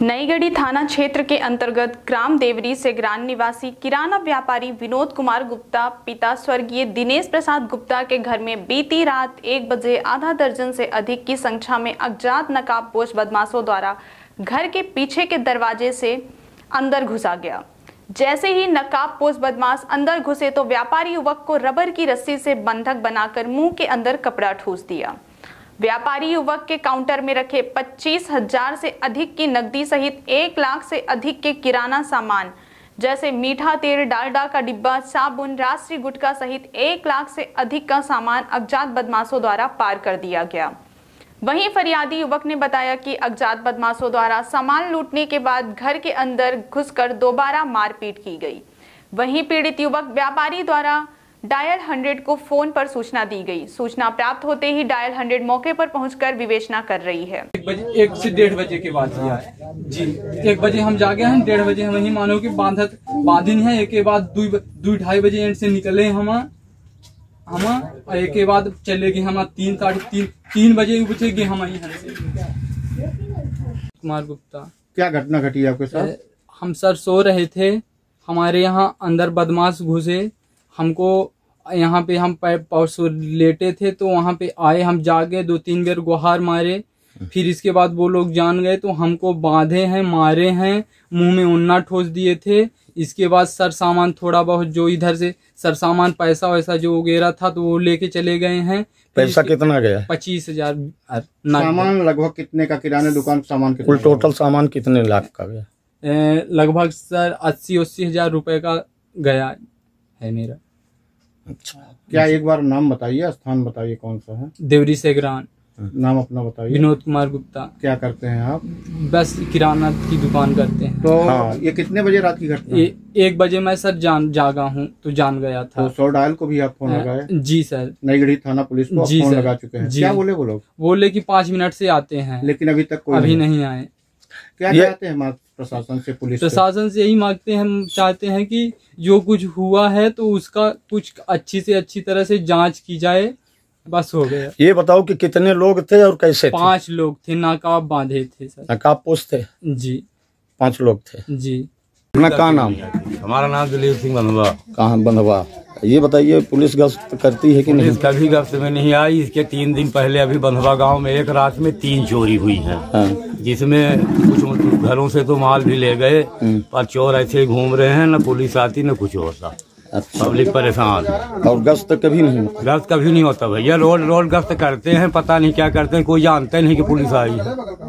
नईगढ़ी थाना क्षेत्र के अंतर्गत ग्राम देवरी से ग्राम निवासी किराना व्यापारी विनोद कुमार गुप्ता पिता स्वर्गीय दिनेश प्रसाद गुप्ता के घर में बीती रात 1 बजे आधा दर्जन से अधिक की संख्या में अज्ञात नकाबपोश बदमाशों द्वारा घर के पीछे के दरवाजे से अंदर घुसा गया। जैसे ही नकाबपोश बदमाश अंदर घुसे तो व्यापारी युवक को रबर की रस्सी से बंधक बनाकर मुंह के अंदर कपड़ा ठूस दिया। व्यापारी युवक के काउंटर में रखे 25,000 से अधिक की नकदी सहित 1 लाख से अधिक के किराना सामान जैसे मीठा तेल, डालडा का डिब्बा, साबुन, राष्ट्रीय गुटखा सहित 1 लाख से अधिक का सामान अज्ञात बदमाशों द्वारा पार कर दिया गया। वहीं फरियादी युवक ने बताया कि अज्ञात बदमाशों द्वारा सामान लूटने के बाद घर के अंदर घुसकर दोबारा मारपीट की गई। वहीं पीड़ित युवक व्यापारी द्वारा डायल 100 को फोन पर सूचना दी गई। सूचना प्राप्त होते ही डायल 100 मौके पर पहुंचकर विवेचना कर रही है। 1 से 1:30 बजे के बाद जी 1 बजे हम जागे हैं, 1:30 बजे हम ही मानो कि बांधिन है। एक के बाद 2-2:30 बजे एंड से निकले हम एक के बाद चलेगी हम 3 बजे पूछेगी हम कुमार गुप्ता। क्या घटना घटी आपके साथ? हम सर सो रहे थे, हमारे यहाँ अंदर बदमाश घुसे, हमको यहाँ पे हम परसों लेटे थे तो वहाँ पे आए, हम जागे 2-3 बार गुहार मारे। फिर इसके बाद वो लोग जान गए तो हमको बांधे हैं, मारे हैं, मुंह में उन्ना ठोस दिए थे। इसके बाद सर सामान थोड़ा बहुत जो इधर से सर सामान पैसा वैसा जो वगैरह था तो वो लेके चले गए हैं। पैसा कितना गया? 25,000। सामान लगभग कितने का? किराने दुकान सामान कुल टोटल सामान कितने लाख का गया? लगभग सर 80-80 हजार रुपए का गया है मेरा। अच्छा, क्या एक बार नाम बताइए, स्थान बताइए कौन सा है? देवरी से ग्राम। नाम अपना बताइए। विनोद कुमार गुप्ता। क्या करते हैं आप? बस किराना की दुकान करते हैं। तो हाँ, ये कितने बजे रात की घटना? 1 बजे मैं सर जागा हूँ तो जान गया था। तो 100 डायल को भी आप फोन लगाए? जी सर। नईगढ़ी थाना पुलिस को जी फोन लगा चुके हैं। क्या बोले वो लोग? बोले कि 5 मिनट से आते हैं, लेकिन अभी तक कोई अभी नहीं आए। क्या चाहते हैं प्रशासन से? पुलिस प्रशासन से यही मांगते हैं, हम चाहते हैं कि जो कुछ हुआ है तो उसका कुछ अच्छी से अच्छी तरह से जांच की जाए, बस हो गया। ये बताओ कि कितने लोग थे और कैसे? 5 लोग थे, नकाब बांधे थे सर। नकाबपोश थे जी? 5 लोग थे जी। अपना क्या नाम? हमारा नाम दिलीप सिंह बंधवा। कहाँ बंधवा? ये बताइए, पुलिस गश्त करती है कि नहीं? कभी गश्त में नहीं आई। इसके 3 दिन पहले अभी बंधवा गांव में एक रात में 3 चोरी हुई है। हाँ। जिसमें कुछ घरों से तो माल भी ले गए, पर चोर ऐसे ही घूम रहे हैं, न पुलिस आती न कुछ होता। अच्छा। पब्लिक परेशान। और गश्त कभी नहीं होता? गश्त कभी नहीं होता भैया। रोड गश्त करते हैं, पता नहीं क्या करते हैं, कोई जानते नहीं कि पुलिस आई है।